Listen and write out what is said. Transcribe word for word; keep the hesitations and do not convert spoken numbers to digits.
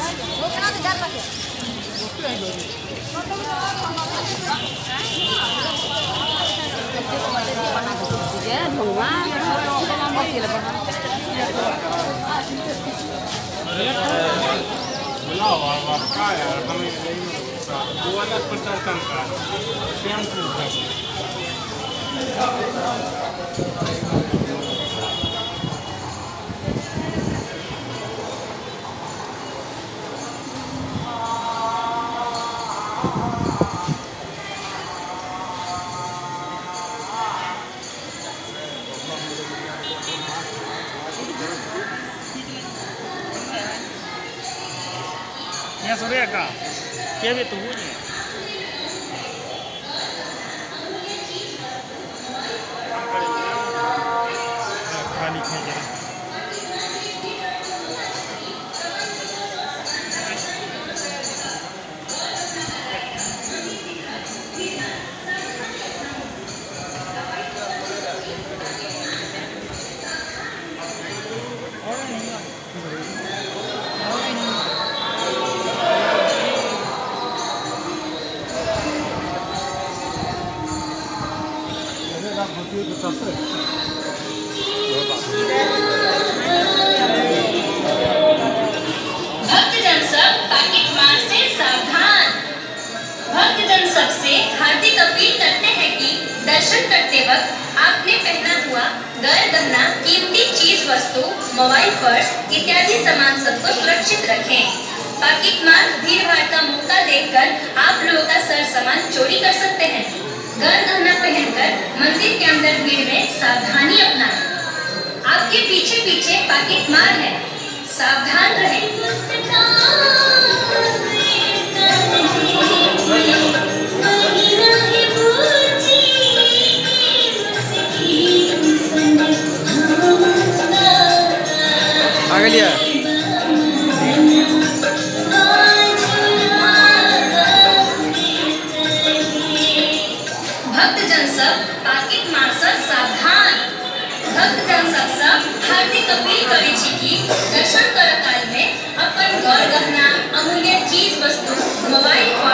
Ya sore ka, kaya betul ni. Kali kerja. भक्तजन सब packet मार से सावधान। भक्तजन सबसे हार्दिक अपील करते हैं कि दर्शन करते वक्त आपने पहना हुआ गैर गहना कीमती चीज वस्तु मोबाइल पर्स इत्यादि सामान सबको सुरक्षित रखें। पैकेट मार भीड़ भाड़ का मौका देखकर आप लोगों का सर सामान चोरी कर सकते हैं। गैर गहना पहनकर मंदिर के अंदर भीड़ में सावधानी अपनाएं। आपके पीछे पीछे पैकेट मार है, सावधान रहें। आगे लिया भक्तजन सब पैकेट मार से सावधान। भक्तजन सब सब हार्दिक अपील करे छी कि दर्शन कर काल में अपन गौर गहना अमूल्य चीज वस्तु मोबाइल